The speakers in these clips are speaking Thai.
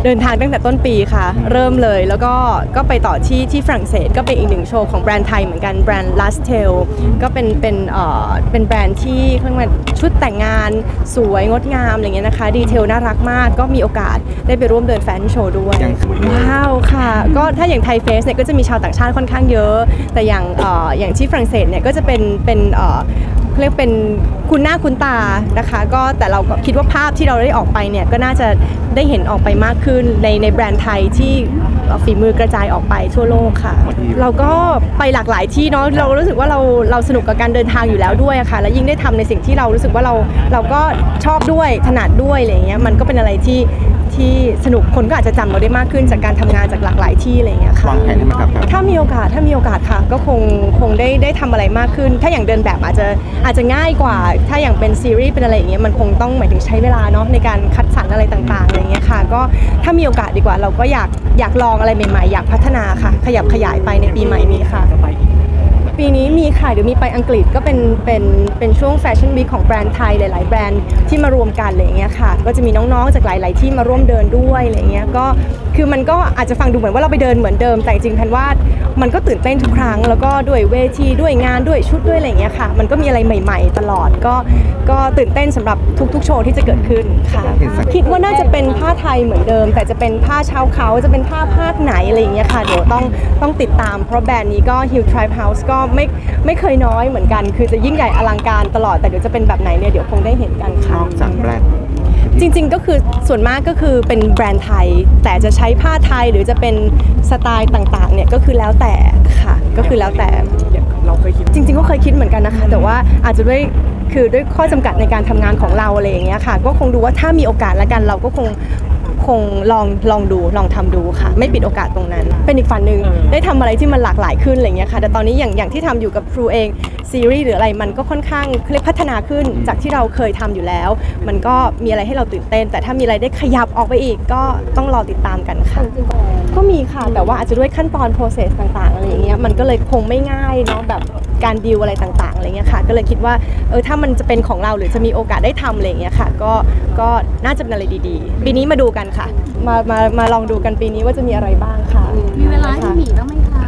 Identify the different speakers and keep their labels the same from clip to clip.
Speaker 1: เดินทางตั้งแต่ต้นปีค่ะเริ่มเลยแล้วก็ไปต่อที่ฝรั่งเศสก็เป็นอีกหนึ่งโชว์ของแบรนด์ไทยเหมือนกันแบรนด์ Last Tail ก็เป็นแบรนด์ที่เขาเรียกว่าชุดแต่งงานสวยงดงามอะไรเงี้ยนะคะดีเทลน่ารักมากก็มีโอกาสได้ไปร่วมเดินแฟชั่นโชว์ด้วยว้าวค่ะก็ถ้าอย่างไทยเฟสเนี่ยก็จะมีชาวต่างชาติค่อนข้างเยอะแต่อย่างที่ฝรั่งเศสเนี่ยก็จะเป็นเรียกเป็นคุณหน้าคุณตานะคะก็แต่เราก็คิดว่าภาพที่เราได้ออกไปเนี่ยก็น่าจะได้เห็นออกไปมากขึ้นในแบรนด์ไทยที่ฝีมือกระจายออกไปทั่วโลกค่ะเราก็ไปหลากหลายที่เนาะเรารู้สึกว่าเราสนุกกับการเดินทางอยู่แล้วด้วยค่ะและยิ่งได้ทำในสิ่งที่เรารู้สึกว่าเราก็ชอบด้วยถนัดด้วยอะไรเงี้ยมันก็เป็นอะไรที่สนุกคนก็อาจจะจำเราได้มากขึ้นจากการทำงานจากหลากหลายที่อะไรเงี้ยค่ะ
Speaker 2: วางแผนให้มันครับ
Speaker 1: ถ้ามีโอกาสค่ะก็คงได้ทำอะไรมากขึ้นถ้าอย่างเดินแบบอาจจะง่ายกว่าถ้าอย่างเป็นซีรีส์เป็นอะไรอย่างเงี้ยมันคงต้องหมายถึงใช้เวลาเนาะในการคัดสรรอะไรต่างๆอะไรเงี้ยค่ะก็ถ้ามีโอกาสดีกว่าเราก็อยากลองอะไรใหม่ๆอยากพัฒนาค่ะขยับขยายไปในปีใหม่นี้ค่ะปีนี้มีค่ะเดี๋ยวมีไปอังกฤษก็เป็นช่วงแฟชั่นวีคของแบรนด์ไทยหลายๆแบรนด์ที่มารวมกันอะไรเงี้ยค่ะก็จะมีน้องๆจากหลายๆที่มาร่วมเดินด้วยอะไรเงี้ยก็คือมันก็อาจจะฟังดูเหมือนว่าเราไปเดินเหมือนเดิมแต่จริงๆแพนว่ามันก็ตื่นเต้นทุกครั้งแล้วก็ด้วยเวทีด้วยงานด้วยชุดด้วยอะไรเงี้ยค่ะมันก็มีอะไรใหม่ๆตลอดก็ตื่นเต้นสำหรับทุกๆโชว์ที่จะเกิดขึ้นค่ะคิดว่าน่าจะเป็นผ้าไทยเหมือนเดิมแต่จะเป็นผ้าชาวเขาจะเป็นผ้าไหนอะไรอย่างเงี้ยค่ะเดี๋ยวต้องติดตามเพราะแบรนด์นี้ก็ Hill Tribe House ก็ไม่เคยน้อยเหมือนกันคือจะยิ่งใหญ่อลังการตลอดแต่เดี๋ยวจะเป็นแบบไหนเนี่ยเดี๋ยวคงได้เห็นกันค่ะ
Speaker 2: นอกจากแบรนด์
Speaker 1: จริงๆก็คือส่วนมากก็คือเป็นแบรนด์ไทยแต่จะใช้ผ้าไทยหรือจะเป็นสไตล์ต่างๆเนี่ยก็คือแล้วแต่ค่ะก็คือแล้วแต่
Speaker 3: เราเคยคิด
Speaker 1: จริงๆก็เคยคิดเหมือนกันนะคะแต่ว่าอาจจะด้วยข้อจำกัดในการทำงานของเราอะไรอย่างเงี้ยค่ะก็คงดูว่าถ้ามีโอกาสแล้วกันเราก็คงลองดูลองทำดูค่ะไม่ปิดโอกาสตรงนั้นเป็นอีกฝั่งหนึ่งได้ทำอะไรที่มันหลากหลายขึ้นอะไรเงี้ยค่ะแต่ตอนนี้อย่างที่ทำอยู่กับครูเองซีรีส์หรืออะไรมันก็ค่อนข้างพัฒนาขึ้นจากที่เราเคยทำอยู่แล้วมันก็มีอะไรให้เราตื่นเต้นแต่ถ้ามีอะไรได้ขยับออกไปอีกก็ต้องรอติดตามกันค่ะก็มีค่ะแต่ว่าอาจจะด้วยขั้นตอน process ต่างๆอะไรอย่างเงี้ยมันก็เลยคงไม่ง่ายเนาะแบบการดีลอะไรต่างๆอะไรเงี้ยค่ะก็เลยคิดว่าถ้ามันจะเป็นของเราหรือจะมีโอกาสได้ทำอะไรเงี้ยค่ะก็น่าจะเป็นอะไรดีๆปีนี้มาดูกันค่ะมาลองดูกันปีนี้ว่าจะมีอะไรบ้างค่ะ
Speaker 4: มีเวลาให้หมีบ้างไหมคะ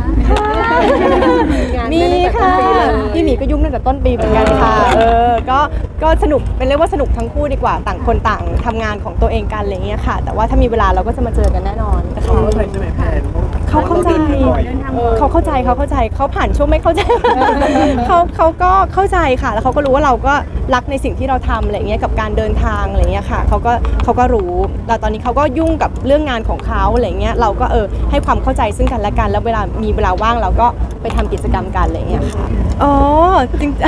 Speaker 1: มีค่ะพี่หมีก็ยุ่งตั้งแต่ต้นปีเหมือนกันค่ะก็สนุกเป็นเรียกว่าสนุกทั้งคู่ดีกว่าต่างคนต่างทำงานของตัวเองกันอะไรเงี้ยค่ะแต่ว่าถ้ามีเวลาเราก็จะมาเจอกันแน่นอน
Speaker 3: เขาเข้าใจใช่ไหมแพน
Speaker 1: เขาเข้าใจเขาผ่านช่วงไม่เข้าใจเขาก็เข้าใจค่ะแล้วเขาก็รู้ว่าเราก็รักในสิ่งที่เราทำอะไรเงี้ยกับการเดินทางอะไรเงี้ยค่ะเขาก็รู้แต่ตอนนี้เขาก็ยุ่งกับเรื่องงานของเขาอะไรเงี้ยเราก็ให้ความเข้าใจซึ่งกันและกันแล้วมีเวลาว่างเราก็ไปทำกิจกรรมกันอะไรเงี้ยค่ะอ๋อจริง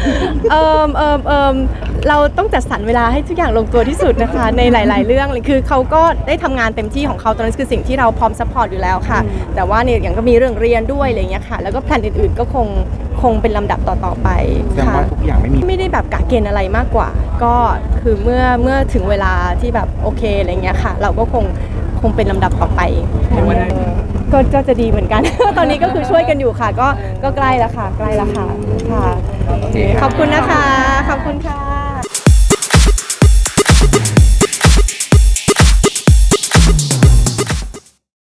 Speaker 1: เราต้องจัดสรรเวลาให้ทุกอย่างลงตัวที่สุดนะคะในหลายๆเรื่องเลยคือเขาก็ได้ทำงานเต็มที่ของเขาตอนนั้นคือสิ่งที่เราพร้อมซัพพอร์ตอยู่แล้วค่ะแต่ว่าเนี่ยอย่างก็มีเรื่องเรียนด้วยอะไรเงี้ยค่ะแล้วก็แผนอื่นๆก็คงเป็นลำดับต่อไป
Speaker 2: ค่ะทุกอย่าง
Speaker 1: ไม่ได้แบบกะเกณฑ์อะไรมากกว่าก็คือเมื่อถึงเวลาที่แบบโอเคอะไรเงี้ยค่ะเราก็คงเป็นลำดับต่อไปก็จะดีเหมือนกัน ตอนนี้ก็คือช่วยกันอยู่ค่ะก็ใกล้แล้วค่ะค่ะขอบคุณนะคะขอบคุณค่ะ